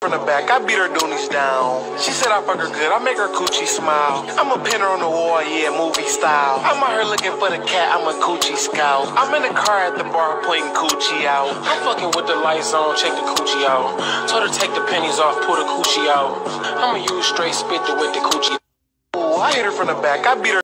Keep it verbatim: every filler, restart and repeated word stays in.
from the back, I beat her doonies down. She said I fuck her good, I make her coochie smile. I'm a pinner on the wall, yeah, movie style. I'm out here looking for the cat, I'm a coochie scout. I'm in the car at the bar, pointing coochie out. I'm fucking with the lights on, check the coochie out. Told her take the pennies off, pull the coochie out. I'ma use straight spit to with the coochie. Ooh, I hit her from the back, I beat her.